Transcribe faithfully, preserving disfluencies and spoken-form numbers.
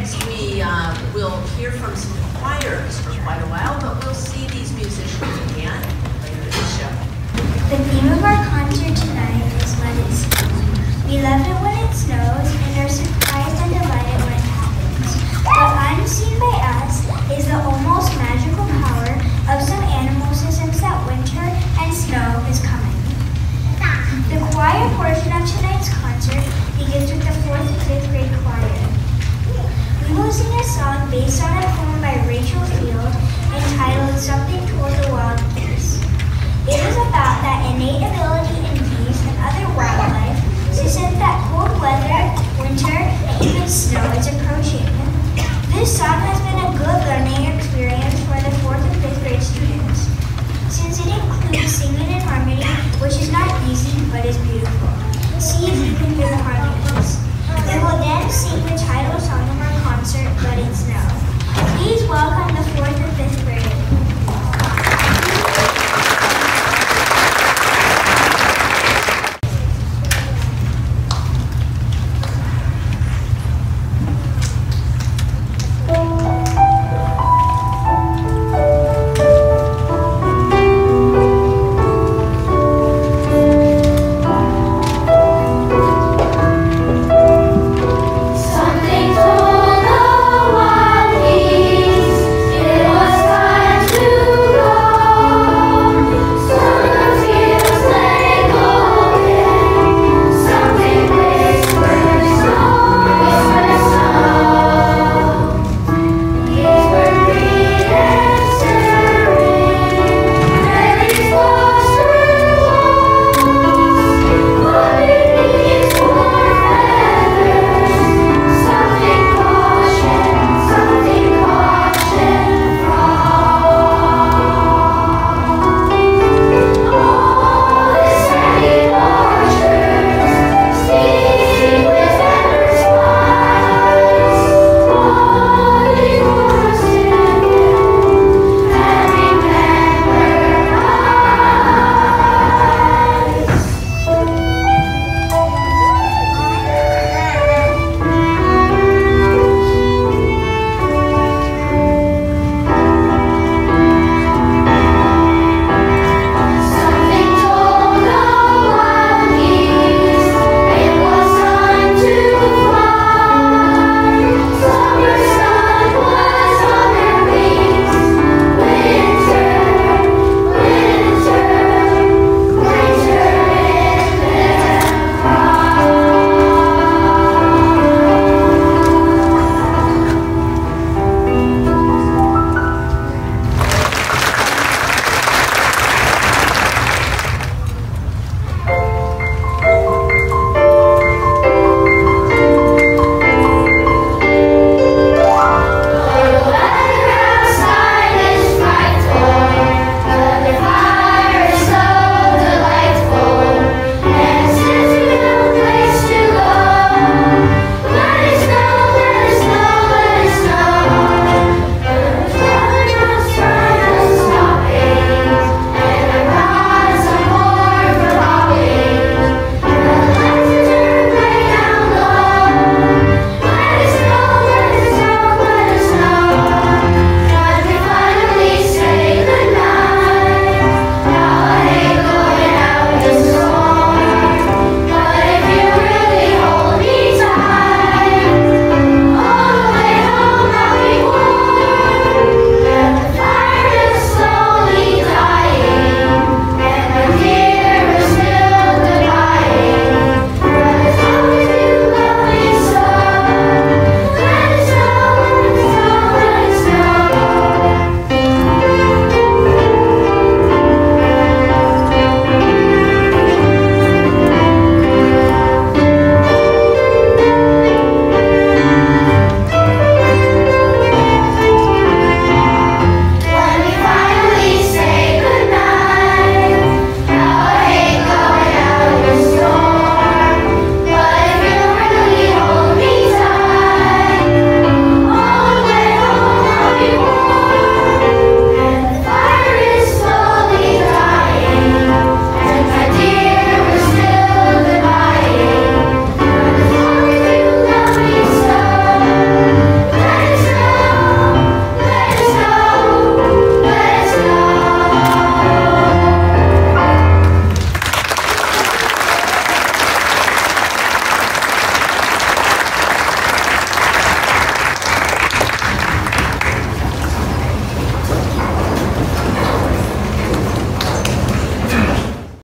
next we uh, will hear from some choirs for quite a while, but we'll see these musicians again later in the show. The theme of our concert tonight is Let It Snow. We love it when it snows and are surprised and delighted when it happens. What unseen by us is the almost magical power of some animal systems that winter and snow is coming. The choir portion of tonight's concert begins with the fourth and fifth grade choir. We will sing a song based on a poem by Rachel Field entitled Something Toward the Wild Geese. It is about that innate ability in geese and other wildlife to sense that cold weather, winter, and even snow is a